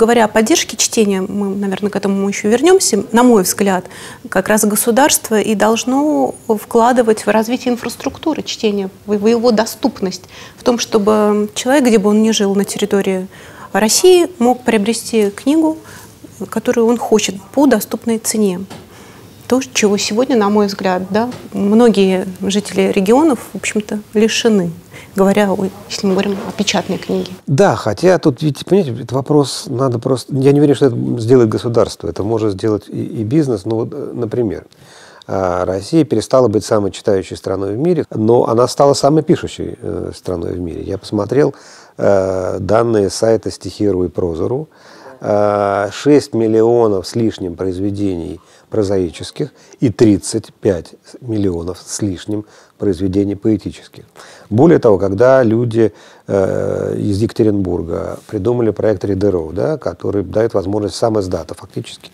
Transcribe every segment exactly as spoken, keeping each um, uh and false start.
говоря о поддержке чтения, мы, наверное, к этому еще вернемся, на мой взгляд, как раз государство и должно вкладывать в развитие инфраструктуры чтения, в его доступность, в том, чтобы человек, где бы он ни жил на территории России, мог приобрести книгу, которую он хочет, по доступной цене. То, чего сегодня, на мой взгляд, да, многие жители регионов, в общем-то, лишены, говоря, о, если мы говорим о печатной книге. Да, хотя тут, ведь, понимаете, этот вопрос надо просто... Я не верю, что это сделает государство, это может сделать и, и бизнес. Ну, вот, например, Россия перестала быть самой читающей страной в мире, но она стала самой пишущей страной в мире. Я посмотрел э, данные сайта стихи.ру и проза.ру. шесть миллионов с лишним произведений прозаических и тридцать пять миллионов с лишним произведений поэтических. Более того, когда люди э, из Екатеринбурга придумали проект Ридеров, да, который дает возможность самоиздата фактически,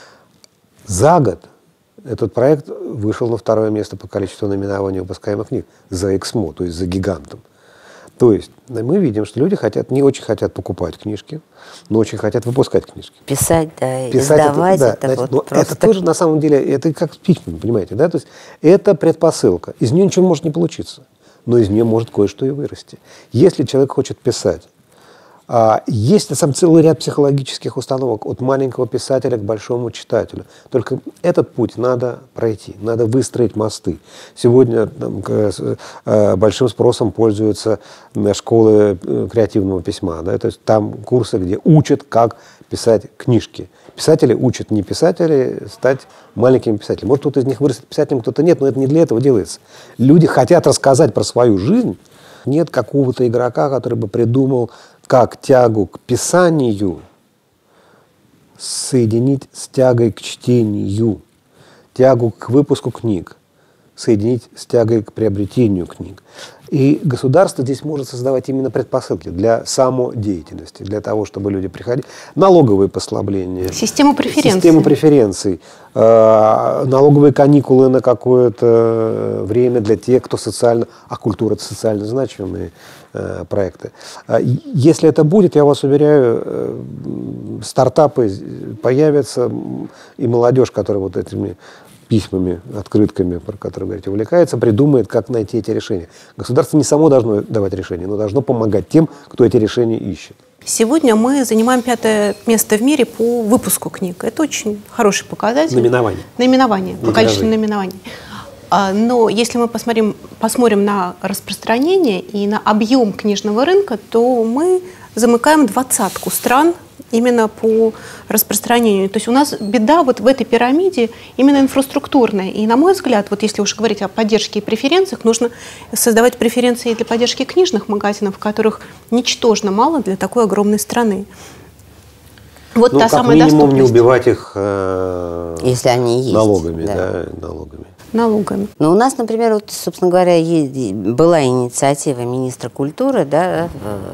за год этот проект вышел на второе место по количеству наименований выпускаемых книг за Эксмо, то есть за гигантом. То есть мы видим, что люди хотят, не очень хотят покупать книжки, но очень хотят выпускать книжки. Писать, да, Писать издавать, это, да, это, значит, вот но просто... это тоже на самом деле, это как с письмами, понимаете, да? То есть это предпосылка. Из нее ничего может не получиться, но из нее может кое-что и вырасти. Если человек хочет писать, а, есть на самом деле целый ряд психологических установок от маленького писателя к большому читателю. Только этот путь надо пройти, надо выстроить мосты. Сегодня там, к, э, большим спросом пользуются школы креативного письма. Да? То есть там курсы, где учат, как писать книжки. Писатели учат не писателей стать маленькими писателями. Может, кто-то из них вырастет писателем, кто-то нет, но это не для этого делается. Люди хотят рассказать про свою жизнь. Нет какого-то игрока, который бы придумал, как тягу к писанию соединить с тягой к чтению, тягу к выпуску книг соединить с тягой к приобретению книг. И государство здесь может создавать именно предпосылки для самодеятельности, для того, чтобы люди приходили. Налоговые послабления. Систему преференций. Систему преференций. Э, налоговые каникулы на какое-то время для тех, кто социально... А культура – это социально значимые э, проекты. Если это будет, я вас уверяю, э, стартапы появятся, и молодежь, которая вот этими... письмами, открытками, про которые говорите, увлекается, придумает, как найти эти решения. Государство не само должно давать решения, но должно помогать тем, кто эти решения ищет. Сегодня мы занимаем пятое место в мире по выпуску книг. Это очень хороший показатель. Наименование. Наименование, по количеству наименований. Но если мы посмотрим, посмотрим на распространение и на объем книжного рынка, то мы замыкаем двадцатку стран именно по распространению. То есть у нас беда вот в этой пирамиде именно инфраструктурная. И, на мой взгляд, вот если уж говорить о поддержке и преференциях, нужно создавать преференции для поддержки книжных магазинов, которых ничтожно мало для такой огромной страны. Вот ну, та как самая минимум доступность. Не убивать их э, если они есть, налогами. Да. Да, налогами. налогами. Но у нас, например, вот, собственно говоря, была инициатива министра культуры, да,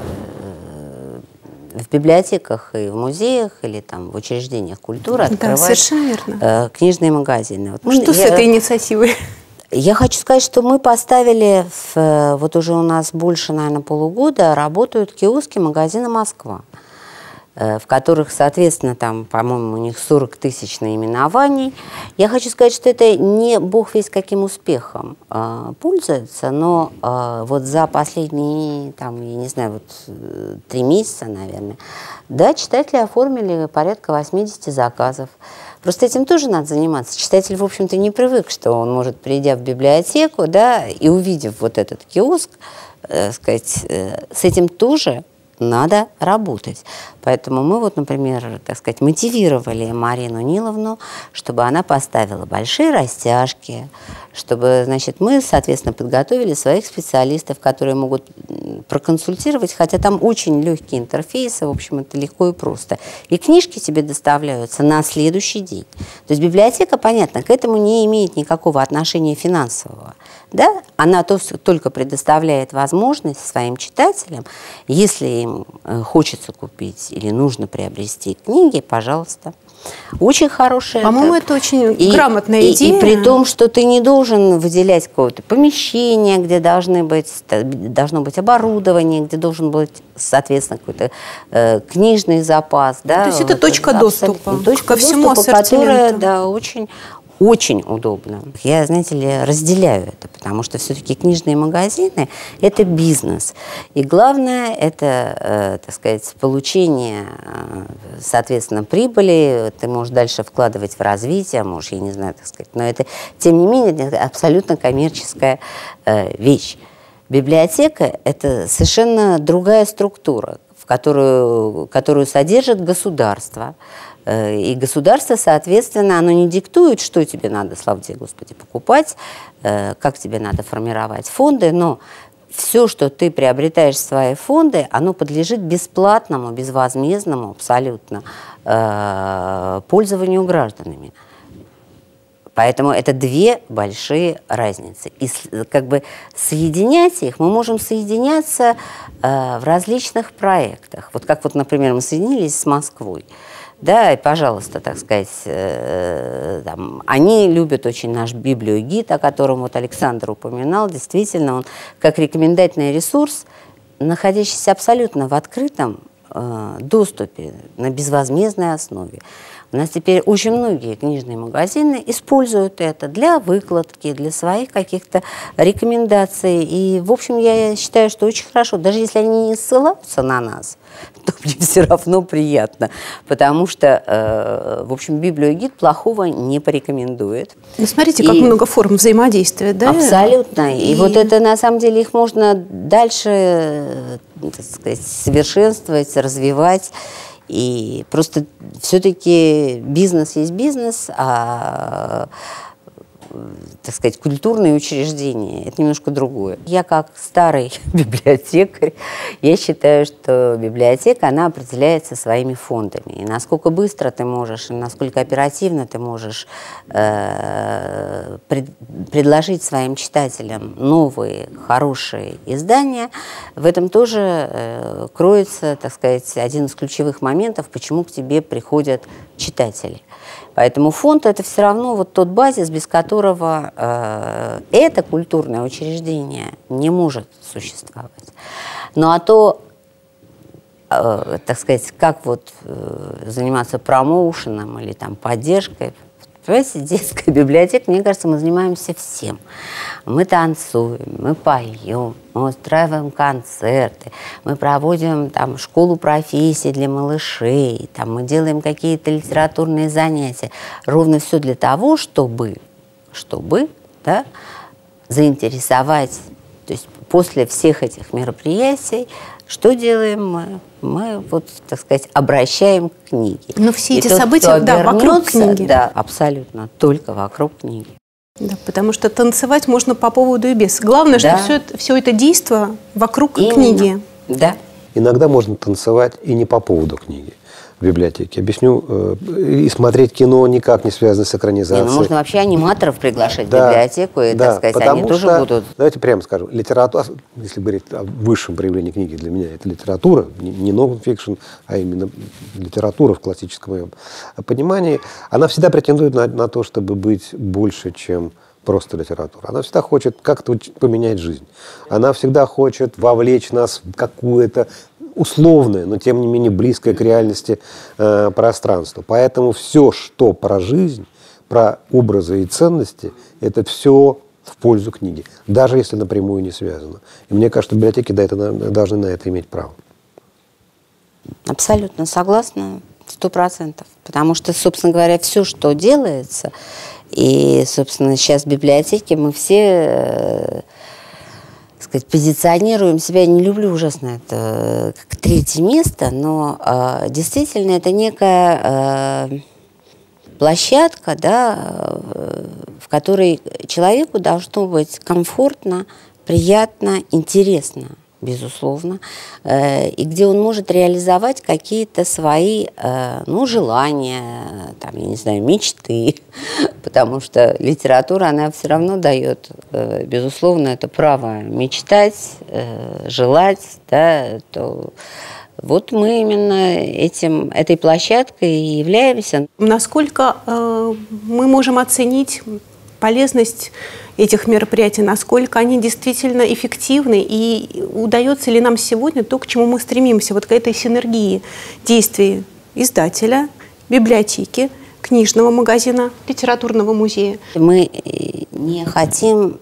в библиотеках и в музеях или там в учреждениях культуры открывать да, книжные магазины. Вот, что я, с этой инициативой? Я хочу сказать, что мы поставили, в, вот уже у нас больше, наверное, полугода работают киоски магазина «Москва», в которых, соответственно, там, по-моему, у них сорок тысяч наименований. Я хочу сказать, что это не бог весть каким успехом э, пользуется, но э, вот за последние, там, я не знаю, вот три месяца, наверное, да, читатели оформили порядка восьмидесяти заказов. Просто этим тоже надо заниматься. Читатель, в общем-то, не привык, что он может, придя в библиотеку, да, и увидев вот этот киоск, э, сказать, э, с этим тоже надо работать. Поэтому мы вот, например, так сказать, мотивировали Марину Ниловну, чтобы она поставила большие растяжки, чтобы, значит, мы, соответственно, подготовили своих специалистов, которые могут проконсультировать, хотя там очень легкие интерфейсы, в общем, это легко и просто. И книжки тебе доставляются на следующий день. То есть библиотека, понятно, к этому не имеет никакого отношения финансового. Да? Она то, только предоставляет возможность своим читателям, если им хочется купить или нужно приобрести книги, пожалуйста. Очень хорошая. По-моему, это очень и, грамотная и, идея. И при том, что ты не должен выделять какое-то помещение, где должны быть, должно быть оборудование, где должен быть, соответственно, какой-то э, книжный запас. Да, то есть это вот, точка доступа точка ко всему доступа, ассортименту. Которая, да, очень... Очень удобно. Я, знаете ли, разделяю это, потому что все-таки книжные магазины – это бизнес. И главное – это, э, так сказать, получение, э, соответственно, прибыли. Ты можешь дальше вкладывать в развитие, можешь, я не знаю, так сказать. Но это, тем не менее, это абсолютно коммерческая э, вещь. Библиотека – это совершенно другая структура, в которую, которую содержит государство. И государство, соответственно, оно не диктует, что тебе надо, слава тебе, Господи, покупать, как тебе надо формировать фонды, но все, что ты приобретаешь в свои фонды, оно подлежит бесплатному, безвозмездному абсолютно пользованию гражданами. Поэтому это две большие разницы. И как бы соединять их, мы можем соединяться э, в различных проектах. Вот как, вот, например, мы соединились с Москвой. Да, и, пожалуйста, так сказать, э, там, они любят очень наш библиогид, о котором вот Александр упоминал. Действительно, он как рекомендательный ресурс, находящийся абсолютно в открытом э, доступе, на безвозмездной основе. У нас теперь очень многие книжные магазины используют это для выкладки, для своих каких-то рекомендаций. И, в общем, я считаю, что очень хорошо. Даже если они не ссылаются на нас, то мне все равно приятно. Потому что, э, в общем, библиогид плохого не порекомендует. Ну, смотрите, как и много форм взаимодействия, да? Абсолютно. И, и вот это, на самом деле, их можно дальше, так сказать, совершенствовать, развивать. И просто все-таки бизнес есть бизнес, а, так сказать, культурные учреждения – это немножко другое. Я как старый библиотекарь, я считаю, что библиотека, она определяется своими фондами. И насколько быстро ты можешь, и насколько оперативно ты можешь э, пред, предложить своим читателям новые, хорошие издания, в этом тоже э, кроется, так сказать, один из ключевых моментов, почему к тебе приходят читатели. Поэтому фонд – это все равно вот тот базис, без которого э, это культурное учреждение не может существовать. Ну а то, э, так сказать, как вот э, заниматься промоушеном или там поддержкой, понимаете, детская библиотека, мне кажется, мы занимаемся всем. Мы танцуем, мы поем, мы устраиваем концерты, мы проводим там школу профессий для малышей, там, мы делаем какие-то литературные занятия. Ровно все для того, чтобы, чтобы да, заинтересовать, то есть после всех этих мероприятий, что делаем мы? Мы, вот, так сказать, обращаем к книге. Но все И эти тот, события, да, вокруг книги. Да, абсолютно, только вокруг книги. Да, потому что танцевать можно по поводу и без. Главное, да. что все это, все это действо вокруг Именно. Книги. Да. Иногда можно танцевать и не по поводу книги в библиотеке. Объясню. Э, и смотреть кино никак не связано с экранизацией. Не, ну, можно вообще аниматоров приглашать да, в библиотеку, и, да, так сказать, они тоже что, будут... Давайте прямо скажу. Литература, если говорить о высшем проявлении книги, для меня это литература, не нон-фикшн, а именно литература в классическом моем понимании. Она всегда претендует на, на то, чтобы быть больше, чем просто литература. Она всегда хочет как-то поменять жизнь. Она всегда хочет вовлечь нас в какую-то условное, но тем не менее близкое к реальности э, пространство. Поэтому все, что про жизнь, про образы и ценности, это все в пользу книги, даже если напрямую не связано. И мне кажется, библиотеки да, это, должны на это иметь право. Абсолютно согласна, сто процентов. Потому что, собственно говоря, все, что делается, и, собственно, сейчас в библиотеке мы все... сказать, позиционируем себя, не люблю ужасно это как третье место, но э, действительно это некая э, площадка, да, э, в которой человеку должно быть комфортно, приятно, интересно, безусловно, э, и где он может реализовать какие-то свои, э, ну, желания, там, я не знаю, мечты, потому что литература, она все равно дает, э, безусловно, это право мечтать, э, желать, да, то Вот мы именно этим, этой площадкой и являемся. Насколько э, мы можем оценить полезность этих мероприятий, насколько они действительно эффективны, и удается ли нам сегодня то, к чему мы стремимся, вот к этой синергии действий издателя, библиотеки, книжного магазина, литературного музея? Мы не хотим,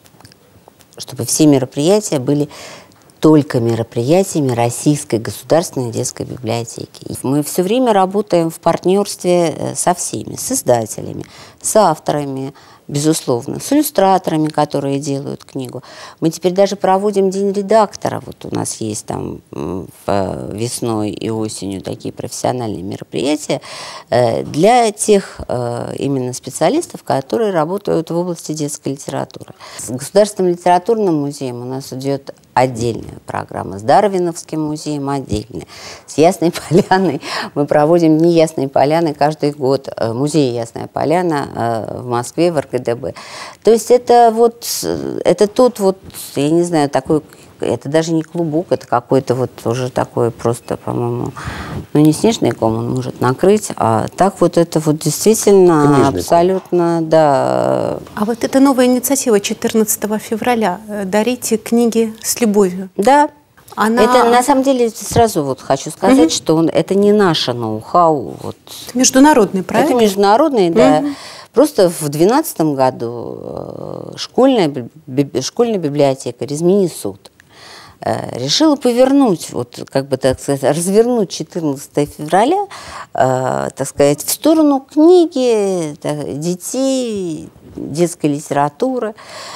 чтобы все мероприятия были только мероприятиями Российской государственной детской библиотеки. Мы все время работаем в партнерстве со всеми, с издателями, с авторами, безусловно, с иллюстраторами, которые делают книгу. Мы теперь даже проводим День редактора. Вот у нас есть там весной и осенью такие профессиональные мероприятия для тех именно специалистов, которые работают в области детской литературы. С Государственным литературным музеем у нас идет отдельная программа, с Дарвиновским музеем отдельная. С Ясной Поляной мы проводим Дни Ясной Поляны каждый год. Музей Ясная Поляна в Москве, в эр ка дэ бэ. То есть это вот, это тот вот, я не знаю, такой, это даже не клубок, это какой-то вот уже такой просто, по-моему, ну не снежный ком он может накрыть, а так вот это вот действительно книжный абсолютно, ком. Да. А вот эта новая инициатива четырнадцатого февраля «Дарите книги с любовью». Да. Она... Это на самом деле сразу вот хочу сказать, угу. что он, это не наше ноу-хау. Вот. Это международный проект. Это международный, угу. да. Просто в две тысячи двенадцатом году школьная, школьная библиотека Резмини-Суд решила повернуть, вот, как бы, так сказать, развернуть четырнадцатое февраля, э, так сказать, в сторону книги, так, детей, детской литературы.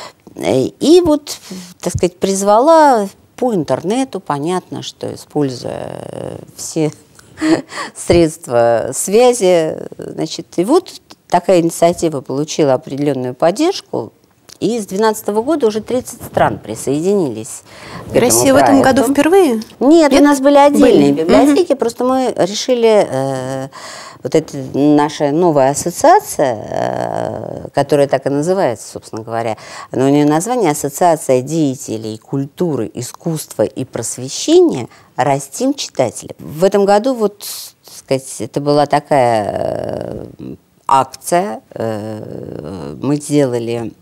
И вот, так сказать, призвала по интернету, понятно, что используя все средства связи, значит, и вот такая инициатива получила определенную поддержку. И с две тысячи двенадцатого года уже тридцать стран присоединились к этому Россия проекту. в этом году впервые? Нет, Нет? у нас были отдельные были. библиотеки, угу. просто мы решили, э, вот эта наша новая ассоциация, э, которая так и называется, собственно говоря, но у нее название «Ассоциация деятелей культуры, искусства и просвещения. Растим читателей». В этом году, вот, так сказать, это была такая... Э, акция, мы сделали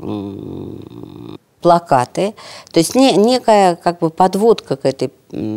плакаты, то есть не, некая как бы подводка к этой,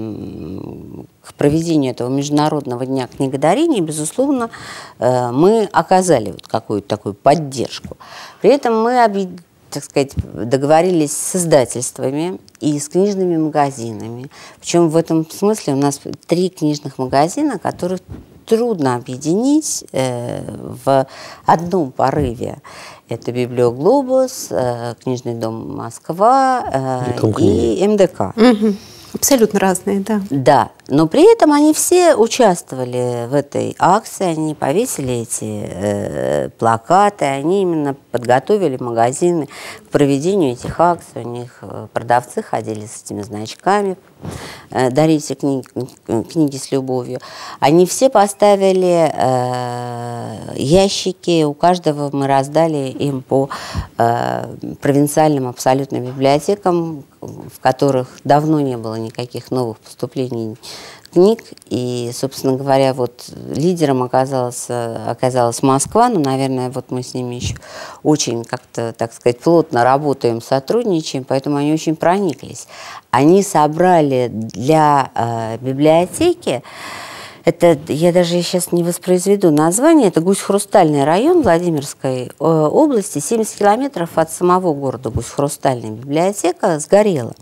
к проведению этого Международного дня книгодарения, безусловно, мы оказали вот какую-то такую поддержку. При этом мы, так сказать, договорились с издательствами и с книжными магазинами. Причем в этом смысле у нас три книжных магазина, которых трудно объединить э, в одном порыве. Это «Библиоглобус», э, «Книжный дом Москва» э, и эм дэ ка. Угу. Абсолютно разные, да. Да, но при этом они все участвовали в этой акции, они повесили эти э, плакаты, они именно подготовили магазины к проведению этих акций. У них продавцы ходили с этими значками э, «Дарите книги, книги с любовью». Они все поставили э, ящики, у каждого мы раздали им по э, провинциальным абсолютно библиотекам, в которых давно не было никаких новых поступлений книг. И, собственно говоря, вот лидером оказалась, оказалась Москва. Ну, наверное, вот мы с ними еще очень как-то, так сказать, плотно работаем, сотрудничаем, поэтому они очень прониклись. Они собрали для э, библиотеки, это, я даже сейчас не воспроизведу название, это Гусь-Хрустальный район Владимирской э, области, семьдесят километров от самого города Гусь-Хрустальная библиотека сгорела.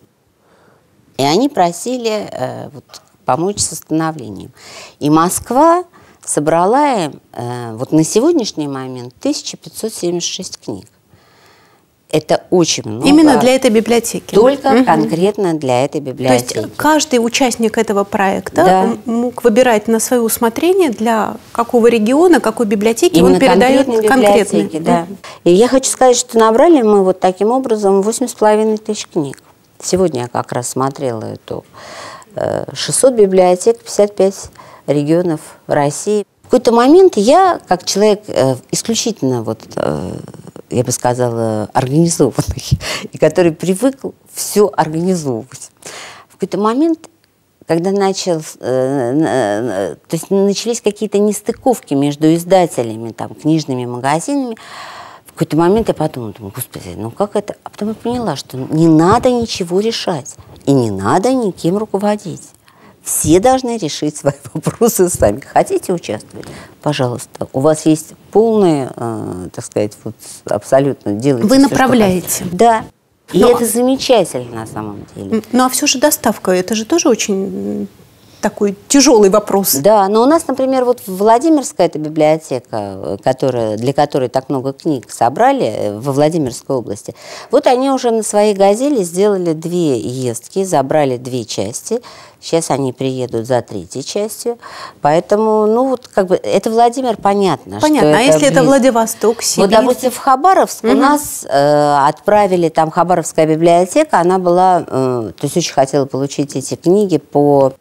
И они просили э, вот, помочь с восстановлением. И Москва собрала им э, вот на сегодняшний момент тысяча пятьсот семьдесят шесть книг. Это очень много. Именно для этой библиотеки? Только угу. конкретно для этой библиотеки. То есть каждый участник этого проекта да. мог выбирать на свое усмотрение, для какого региона, какой библиотеки именно он передает конкретные. Да. И я хочу сказать, что набрали мы вот таким образом восемь с половиной тысяч книг. Сегодня я как раз смотрела эту шестьсот библиотек, пятьдесят пять регионов России. В какой-то момент я, как человек исключительно вот я бы сказала, организованный, и который привык все организовывать. В какой-то момент когда начал, то есть начались какие-то нестыковки между издателями, там, книжными магазинами, в какой-то момент я подумала, думаю, господи, ну как это? А потом я поняла, что не надо ничего решать, и не надо никем руководить. Все должны решить свои вопросы сами. Хотите участвовать? Пожалуйста. У вас есть полное, э, так сказать, вот абсолютно делайте. Вы все, направляете. Да. И Но... это замечательно на самом деле. Ну а все же доставка, это же тоже очень такой тяжелый вопрос. Да, но у нас, например, вот Владимирская эта библиотека, которая, для которой так много книг собрали во Владимирской области, вот они уже на своей «Газели» сделали две ездки, забрали две части. Сейчас они приедут за третьей частью. Поэтому, ну вот как бы, это Владимир, понятно. Понятно, что а это если близко. Это Владивосток, Сибирь? Вот, допустим, в Хабаровск угу. у нас э, отправили, там Хабаровская библиотека, она была, э, то есть очень хотела получить эти книги по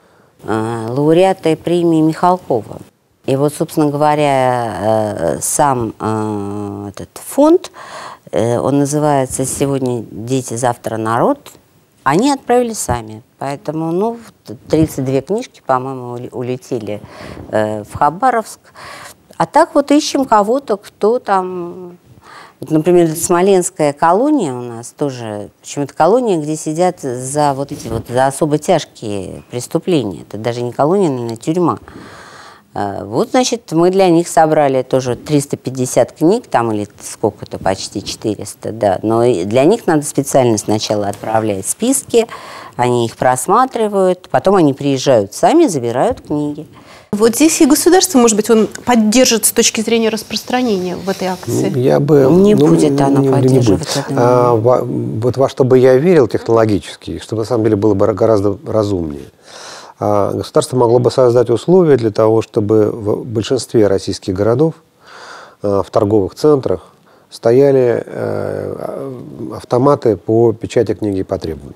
э, лауреаты премии Михалкова. И вот, собственно говоря, э, сам э, этот фонд, э, он называется «Сегодня дети, завтра народ», они отправили сами. Поэтому, ну, тридцать две книжки, по-моему, улетели э, в Хабаровск. А так вот ищем кого-то, кто там... Вот, например, Смоленская колония у нас тоже, почему-то колония, где сидят за вот эти вот, за особо тяжкие преступления. Это даже не колония, наверное, тюрьма. Вот, значит, мы для них собрали тоже триста пятьдесят книг, там, или сколько-то, почти четыреста, да. Но для них надо специально сначала отправлять списки, они их просматривают, потом они приезжают сами, забирают книги. Вот здесь и государство, может быть, он поддержит с точки зрения распространения в этой акции? Я бы... Не ну, будет она не, поддерживать. Не будет. А, во, вот во что бы я верил технологически, чтобы на самом деле было бы гораздо разумнее. А государство могло бы создать условия для того, чтобы в большинстве российских городов, в торговых центрах, стояли автоматы по печати книги по требованию.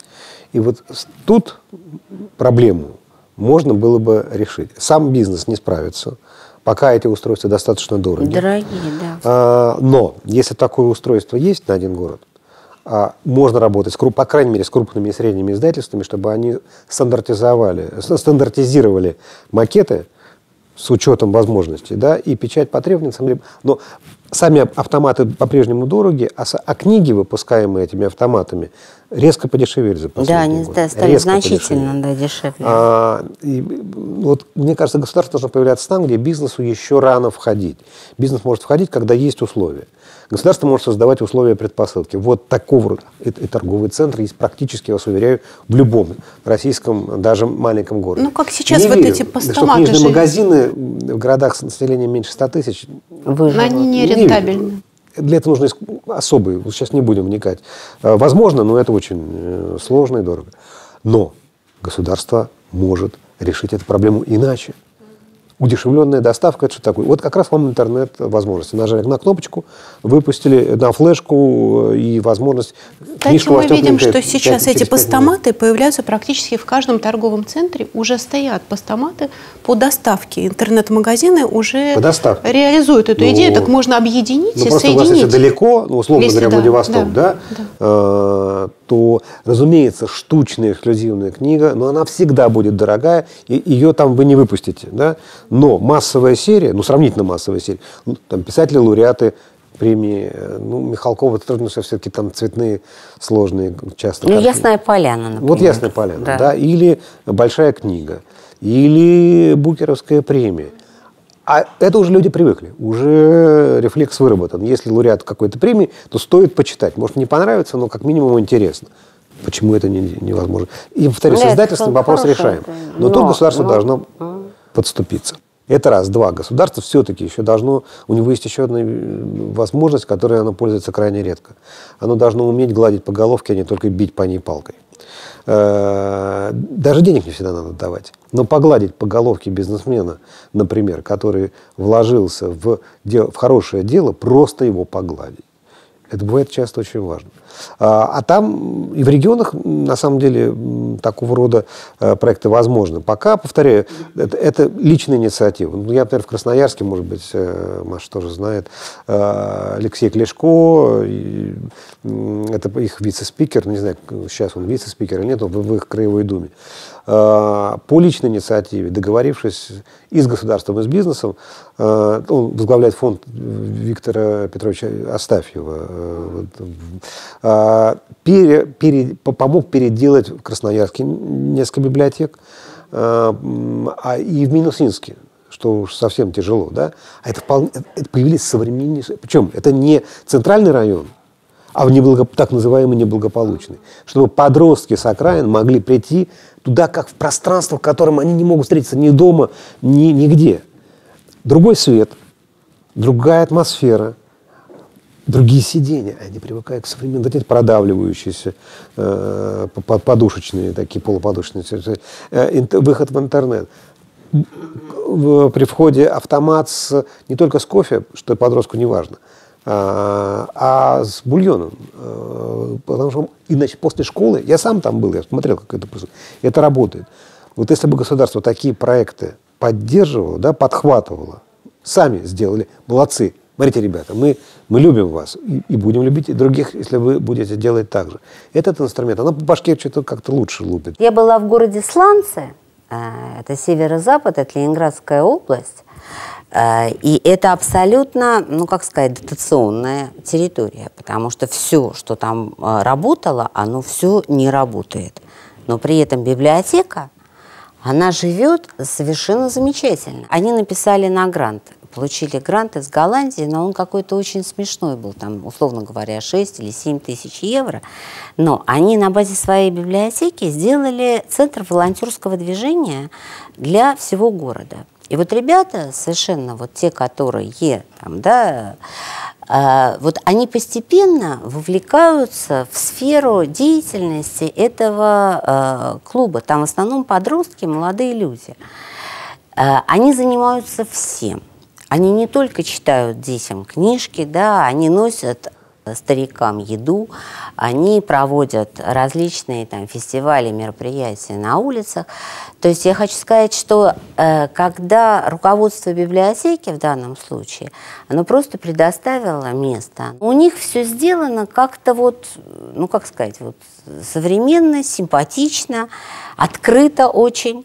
И вот тут проблему можно было бы решить. Сам бизнес не справится, пока эти устройства достаточно дороги. Дорогие, да. Но если такое устройство есть на один город, можно работать, по крайней мере, с крупными и средними издательствами, чтобы они стандартизовали, стандартизировали макеты с учетом возможностей, да, и печать по требованиям. Но сами автоматы по-прежнему дороги, а, а книги, выпускаемые этими автоматами, резко подешевели за последние годы. Да, они годы. стали резко значительно да, дешевле. А, и, вот, мне кажется, государство должно появляться там, где бизнесу еще рано входить. Бизнес может входить, когда есть условия. Государство может создавать условия, предпосылки. Вот такого рода и, и торговый центр есть практически, я вас уверяю, в любом российском, даже маленьком городе. Ну, как сейчас не вот верю, эти постаматы что книжные же... магазины в городах с населением меньше ста тысяч... Выживут. Они не рентабельны. Для этого нужны особые, сейчас не будем вникать. Возможно, но это очень сложно и дорого. Но государство может решить эту проблему иначе. Удешевленная доставка – это что такое? Вот как раз вам интернет возможности. Нажали на кнопочку, выпустили на флешку и возможность... Кстати, мы видим, что сейчас эти постаматы появляются практически в каждом торговом центре. Уже стоят постаматы по доставке. Интернет-магазины уже реализуют эту ну, идею. Так можно объединить ну, и просто соединить. У вас, если далеко, ну, условно если говоря, да, Владивосток, да, да, да. Э, то, разумеется, штучная эксклюзивная книга, но она всегда будет дорогая, и ее там вы не выпустите, да. Но массовая серия, ну, сравнительно массовая серия, ну, там писатели-лауреаты премии, ну, Михалкова, это трудно, все-таки там цветные, сложные, часто. Ну, «Ясная поляна», например. Вот «Ясная поляна», да. да, или «Большая книга», или Букеровская премия. А это уже люди привыкли, уже рефлекс выработан. Если лауреат какой-то премии, то стоит почитать. Может, не понравится, но как минимум интересно. Почему это не, невозможно? И, повторюсь, с издательством вопрос решаем. Но, но тут государство но, должно но... подступиться. Это раз. Два. Государство все-таки еще должно... У него есть еще одна возможность, которой оно пользуется крайне редко. Оно должно уметь гладить по головке, а не только бить по ней палкой. Даже денег не всегда надо давать. Но погладить по головке бизнесмена, например, который вложился в, дело, в хорошее дело, просто его погладить. Это бывает часто очень важно. А, а там и в регионах, на самом деле, такого рода а, проекты возможны. Пока, повторяю, это, это личная инициатива. Ну, я, например, в Красноярске, может быть, Маша тоже знает, а, Алексей Клешко, и, это их вице-спикер, не знаю, сейчас он вице-спикер или нет, он в, в их краевой думе. по личной инициативе, договорившись и с государством, и с бизнесом, он возглавляет фонд Виктора Петровича Астафьева, пере, пере, помог переделать в Красноярске несколько библиотек, а и в Минусинске, что уж совсем тяжело, да, а это, вполне, это появились современнейшие, причем это не центральный район, а в неблаго, так называемый неблагополучный, чтобы подростки с окраин могли прийти туда, как в пространство, в котором они не могут встретиться ни дома, ни нигде. Другой свет, другая атмосфера, другие сиденья. Они привыкают к современным, вот эти продавливающиеся, э, подушечные, такие полуподушечные, э, выход в интернет. При входе автомат с, не только с кофе, что подростку не важно, а, а с бульоном. Потому что иначе после школы, я сам там был, я смотрел, как это происходит, это работает. Вот если бы государство такие проекты поддерживало, да, подхватывало, сами сделали, молодцы. Смотрите, ребята, мы, мы любим вас и, и будем любить и других, если вы будете делать так же. Этот инструмент, она по башке что-то как-то лучше лупит. Я была в городе Сланцы, это северо-запад, это Ленинградская область, и это абсолютно, ну как сказать, дотационная территория, потому что все, что там работало, оно все не работает. Но при этом библиотека, она живет совершенно замечательно. Они написали на грант, получили грант из Голландии, но он какой-то очень смешной был, там, условно говоря, шесть или семь тысяч евро. Но они на базе своей библиотеки сделали центр волонтерского движения для всего города. И вот ребята, совершенно вот те, которые там, да, э, вот они постепенно вовлекаются в сферу деятельности этого э, клуба. Там в основном подростки, молодые люди. Э, они занимаются всем. Они не только читают детям книжки, да, они носят старикам еду, они проводят различные там фестивали, мероприятия на улицах. То есть я хочу сказать, что э, когда руководство библиотеки в данном случае, оно просто предоставило место, у них все сделано как-то вот, ну как сказать, вот современно, симпатично, открыто очень.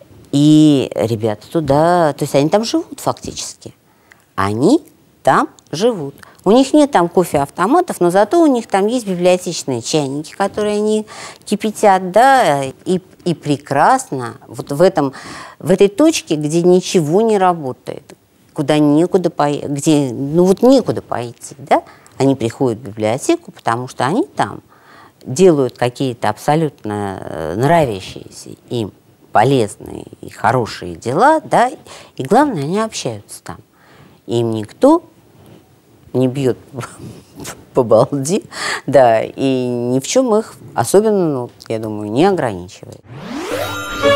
И ребята туда, то есть они там живут фактически. Они там живут. У них нет там кофе-автоматов, но зато у них там есть библиотечные чайники, которые они кипятят, да, и, и прекрасно вот в, этом, в этой точке, где ничего не работает, куда некуда пойти, где, ну вот некуда пойти, да, они приходят в библиотеку, потому что они там делают какие-то абсолютно нравящиеся им полезные и хорошие дела, да, и главное, они общаются там. Им никто не бьет по балде, да, и ни в чем их, особенно, ну, я думаю, не ограничивает.